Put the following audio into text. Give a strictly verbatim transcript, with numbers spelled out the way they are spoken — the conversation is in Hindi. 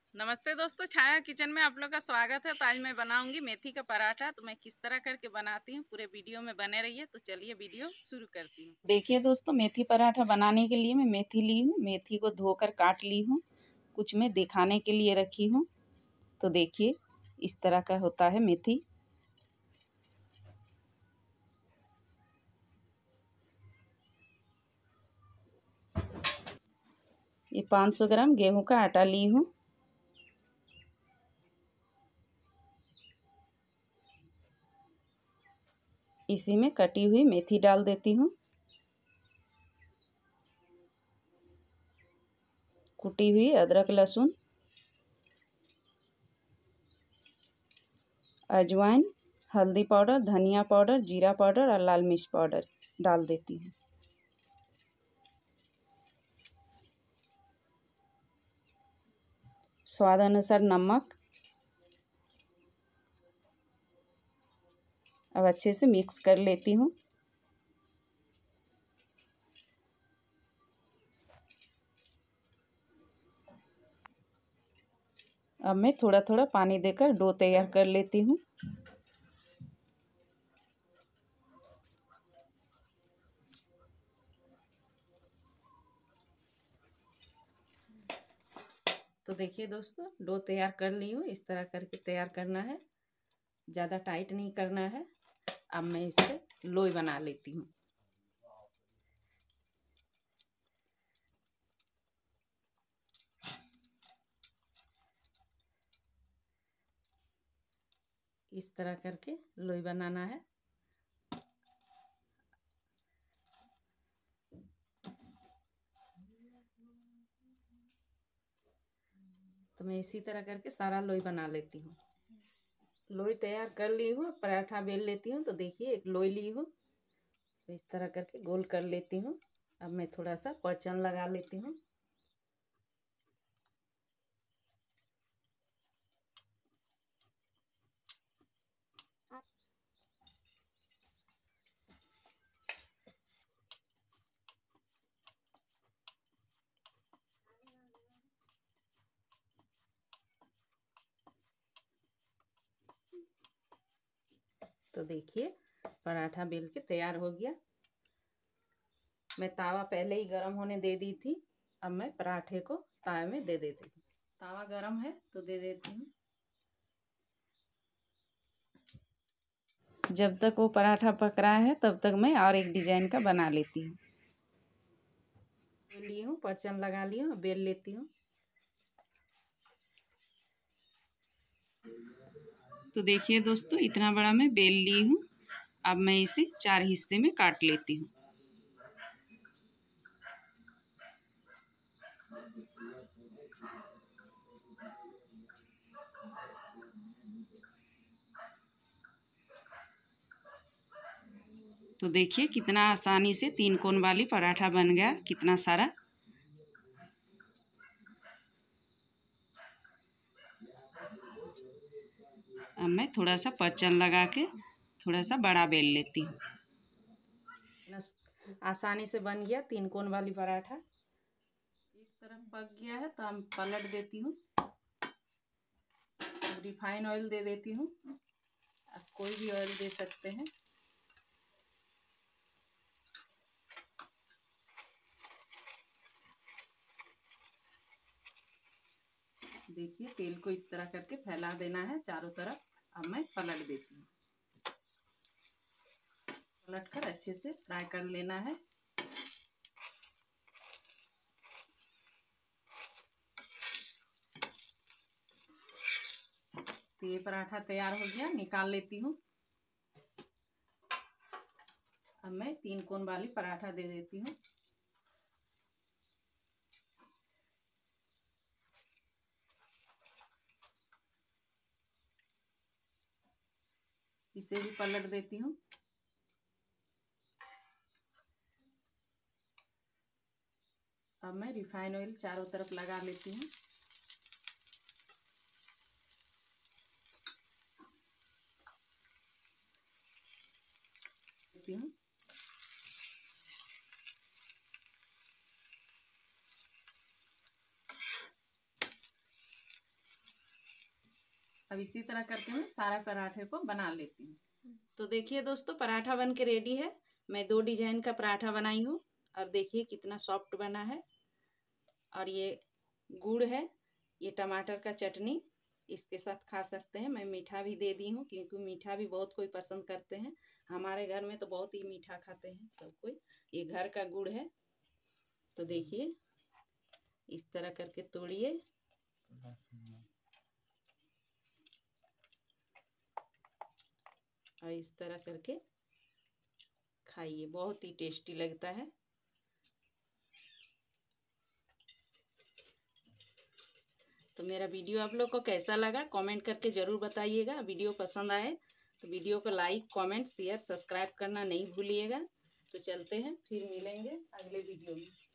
नमस्ते दोस्तों, छाया किचन में आप लोग का स्वागत है। तो आज मैं बनाऊंगी मेथी का पराठा। तो मैं किस तरह करके बनाती हूँ पूरे वीडियो में बने रहिए। तो चलिए वीडियो शुरू करती हूँ। देखिए दोस्तों, मेथी पराठा बनाने के लिए मैं मेथी ली हूँ। मेथी को धोकर काट ली हूँ, कुछ मैं दिखाने के लिए रखी हूँ। तो देखिए इस तरह का होता है मेथी। ये पाँच सौ ग्राम गेहूं का आटा ली हूँ। इसी में कटी हुई मेथी डाल देती हूँ, कुटी हुई अदरक लहसुन, अजवाइन, हल्दी पाउडर, धनिया पाउडर, जीरा पाउडर और लाल मिर्च पाउडर डाल देती हूँ। स्वाद अनुसार नमक। अब अच्छे से मिक्स कर लेती हूँ। अब मैं थोड़ा थोड़ा पानी देकर डो तैयार कर लेती हूँ। तो देखिए दोस्तों, डो तैयार कर ली हूँ। इस तरह करके तैयार करना है, ज़्यादा टाइट नहीं करना है। अब मैं इससे लोई बना लेती हूँ। इस तरह करके लोई बनाना है। तो मैं इसी तरह करके सारा लोई बना लेती हूँ। लोई तैयार कर ली हूँ। पराठा बेल लेती हूँ। तो देखिए एक लोई ली हूँ, तो इस तरह करके गोल कर लेती हूँ। अब मैं थोड़ा सा परचन लगा लेती हूँ। तो देखिए पराठा बेल के तैयार हो गया। मैं तावा पहले ही गरम होने दे दी थी। अब मैं पराठे को तावे में दे देती हूँ। तावा गरम है तो दे देती हूँ। जब तक वो पराठा पक रहा है तब तक मैं और एक डिजाइन का बना लेती हूँ। बेल ली हूँ, परचन लगा ली हूँ, बेल लेती हूँ। तो देखिए दोस्तों, इतना बड़ा मैं बेल ली हूँ। अब मैं इसे चार हिस्से में काट लेती हूँ। तो देखिए कितना आसानी से तीन कोन वाली पराठा बन गया, कितना सारा। अब मैं थोड़ा सा परचन लगा के थोड़ा सा बड़ा बेल लेती हूँ। आसानी से बन गया तीन कोन वाली पराठा। एक तरफ पक गया है तो हम पलट देती हूँ। रिफाइन ऑयल दे देती हूँ। आप कोई भी ऑयल दे सकते हैं। देखिए तेल को इस तरह करके फैला देना है चारों तरफ। अब मैं पलट देती हूँ। पलट कर अच्छे से फ्राई कर लेना है। तो ये पराठा तैयार हो गया, निकाल लेती हूँ। अब मैं तीन कोन वाली पराठा दे देती हूँ। इसे भी पलट देती हूँ। अब मैं रिफाइन ऑयल चारों तरफ लगा लेती हूँ। देती हूँ। अब इसी तरह करके मैं सारा पराठे को बना लेती हूँ। तो देखिए दोस्तों, पराठा बन के रेडी है। मैं दो डिजाइन का पराठा बनाई हूँ और देखिए कितना सॉफ्ट बना है। और ये गुड़ है, ये टमाटर का चटनी, इसके साथ खा सकते हैं। मैं मीठा भी दे दी हूँ क्योंकि मीठा भी बहुत कोई पसंद करते हैं। हमारे घर में तो बहुत ही मीठा खाते हैं सब कोई। ये घर का गुड़ है। तो देखिए इस तरह करके तोड़िए और इस तरह करके खाइए, बहुत ही टेस्टी लगता है। तो मेरा वीडियो आप लोग को कैसा लगा कमेंट करके ज़रूर बताइएगा। वीडियो पसंद आए तो वीडियो को लाइक कमेंट शेयर सब्सक्राइब करना नहीं भूलिएगा। तो चलते हैं, फिर मिलेंगे अगले वीडियो में।